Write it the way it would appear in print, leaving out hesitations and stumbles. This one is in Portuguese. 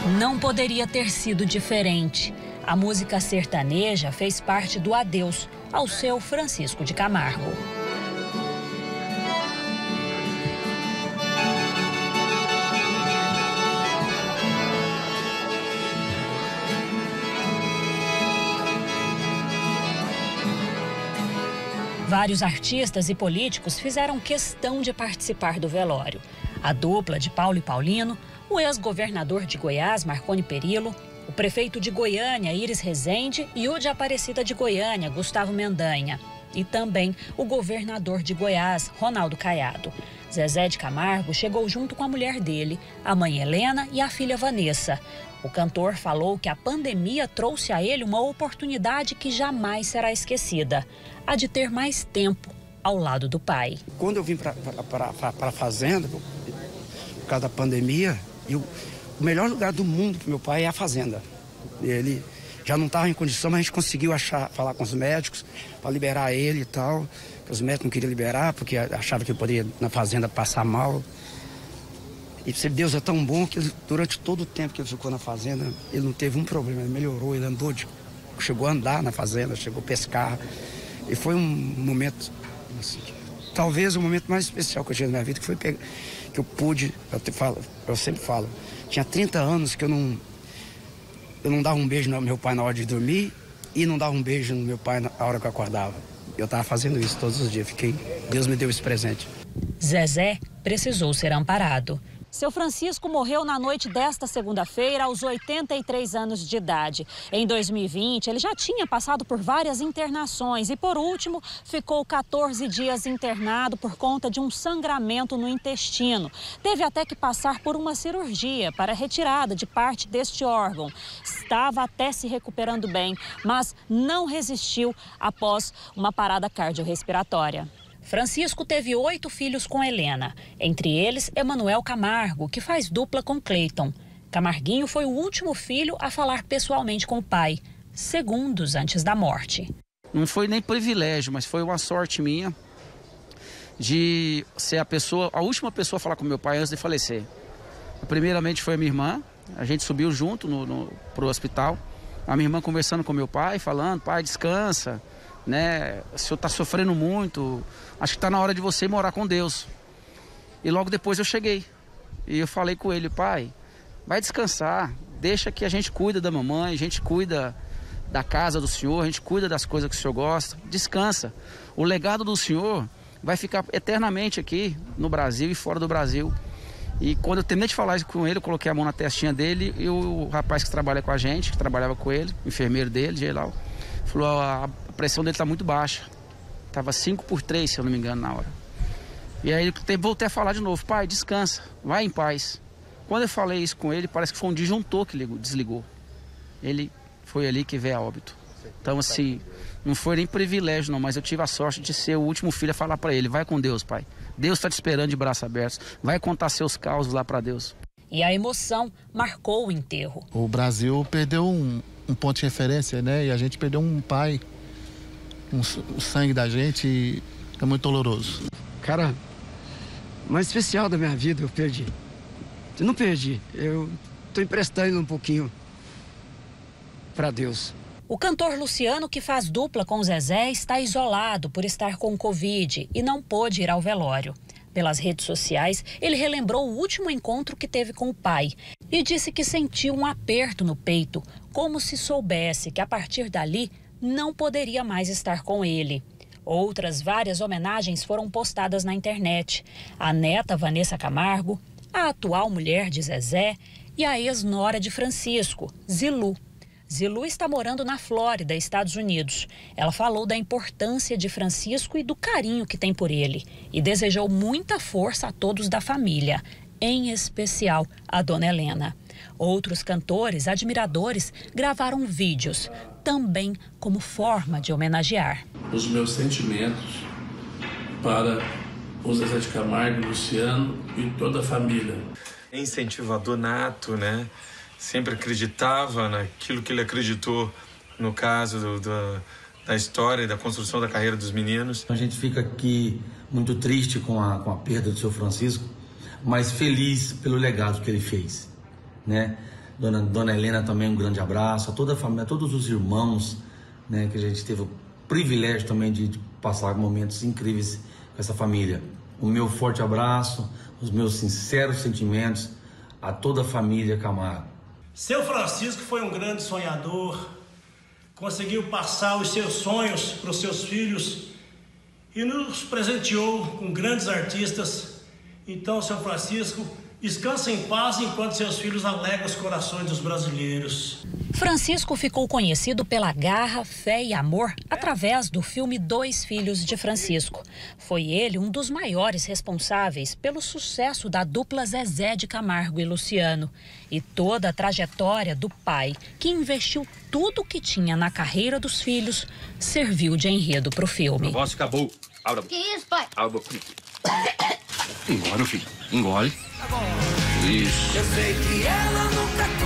Não poderia ter sido diferente. A música sertaneja fez parte do adeus ao seu Francisco de Camargo. Vários artistas e políticos fizeram questão de participar do velório. A dupla de Paulo e Paulino, o ex-governador de Goiás, Marconi Perillo, o prefeito de Goiânia, Iris Rezende, e o de Aparecida de Goiânia, Gustavo Mendanha. E também o governador de Goiás, Ronaldo Caiado. Zezé de Camargo chegou junto com a mulher dele, a mãe Helena e a filha Vanessa. O cantor falou que a pandemia trouxe a ele uma oportunidade que jamais será esquecida: a de ter mais tempo ao lado do pai. Quando eu vim para a fazenda, por causa da pandemia, o melhor lugar do mundo para meu pai é a fazenda. Ele já não estava em condição, mas a gente conseguiu falar com os médicos para liberar ele e tal. Os médicos não queriam liberar porque achavam que ele poderia na fazenda passar mal. E Deus é tão bom que durante todo o tempo que ele ficou na fazenda, ele não teve um problema, ele melhorou, ele andou, chegou a andar na fazenda, chegou a pescar. E foi um momento, assim, talvez o momento mais especial que eu tive na minha vida, que foi que eu pude, eu sempre falo, tinha 30 anos que eu não dava um beijo no meu pai na hora de dormir e não dava um beijo no meu pai na hora que eu acordava. Eu estava fazendo isso todos os dias, Deus me deu esse presente. Zezé precisou ser amparado. Seu Francisco morreu na noite desta segunda-feira, aos 83 anos de idade. Em 2020, ele já tinha passado por várias internações e, por último, ficou 14 dias internado por conta de um sangramento no intestino. Teve até que passar por uma cirurgia para a retirada de parte deste órgão. Estava até se recuperando bem, mas não resistiu após uma parada cardiorrespiratória. Francisco teve 8 filhos com Helena, entre eles Emanuel Camargo, que faz dupla com Cleiton. Camarguinho foi o último filho a falar pessoalmente com o pai, segundos antes da morte. Não foi nem privilégio, mas foi uma sorte minha de ser a última pessoa a falar com meu pai antes de falecer. Primeiramente foi a minha irmã, a gente subiu junto pro hospital, a minha irmã conversando com meu pai, falando: pai, descansa, né? O senhor está sofrendo muito, acho que está na hora de você morar com Deus. E logo depois eu cheguei e eu falei com ele: pai, vai descansar, deixa que a gente cuida da mamãe, a gente cuida da casa do senhor, a gente cuida das coisas que o senhor gosta, descansa. O legado do senhor vai ficar eternamente aqui no Brasil e fora do Brasil. E quando eu terminei de falar isso com ele, eu coloquei a mão na testinha dele e o rapaz que trabalha com a gente, que trabalhava com ele, o enfermeiro dele, geral, falou: a pressão dele está muito baixa. Estava 5/3, se eu não me engano, na hora. E aí eu voltei a falar de novo: pai, descansa, vai em paz. Quando eu falei isso com ele, parece que foi um disjuntor que desligou. Ele foi ali que veio a óbito. Então, assim, não foi nem privilégio não, mas eu tive a sorte de ser o último filho a falar para ele: vai com Deus, pai. Deus está te esperando de braços abertos. Vai contar seus causos lá para Deus. E a emoção marcou o enterro. O Brasil perdeu um ponto de referência, né? E a gente perdeu um pai, o sangue da gente, e é muito doloroso. Cara, mais especial da minha vida eu perdi. Eu não perdi, eu tô emprestando um pouquinho para Deus. O cantor Luciano, que faz dupla com Zezé, está isolado por estar com Covid e não pôde ir ao velório. Pelas redes sociais, ele relembrou o último encontro que teve com o pai e disse que sentiu um aperto no peito, como se soubesse que a partir dali não poderia mais estar com ele. Outras várias homenagens foram postadas na internet. A neta Vanessa Camargo, a atual mulher de Zezé e a ex-nora de Francisco, Zilu. Zilu está morando na Flórida, Estados Unidos. Ela falou da importância de Francisco e do carinho que tem por ele e desejou muita força a todos da família, em especial a dona Helena. Outros cantores, admiradores, gravaram vídeos, também como forma de homenagear. Os meus sentimentos para o Zezé de Camargo, Luciano e toda a família. Incentivador nato, né? Sempre acreditava naquilo que ele acreditou no caso da história e da construção da carreira dos meninos. A gente fica aqui muito triste com a perda do seu Francisco, mas feliz pelo legado que ele fez, né? Dona Helena também, um grande abraço. A toda a família, a todos os irmãos, né, que a gente teve o privilégio também de passar momentos incríveis com essa família. O meu forte abraço, os meus sinceros sentimentos a toda a família Camargo. Seu Francisco foi um grande sonhador, conseguiu passar os seus sonhos para os seus filhos e nos presenteou com grandes artistas. Então, seu Francisco, descanse em paz enquanto seus filhos alegram os corações dos brasileiros. Francisco ficou conhecido pela garra, fé e amor através do filme Dois Filhos de Francisco. Foi ele um dos maiores responsáveis pelo sucesso da dupla Zezé de Camargo e Luciano. E toda a trajetória do pai, que investiu tudo o que tinha na carreira dos filhos, serviu de enredo para o filme. A voz acabou. Abra a boca. Que isso, pai? Abra a boca. Engole, filho. Engole. Isso. Eu sei que ela nunca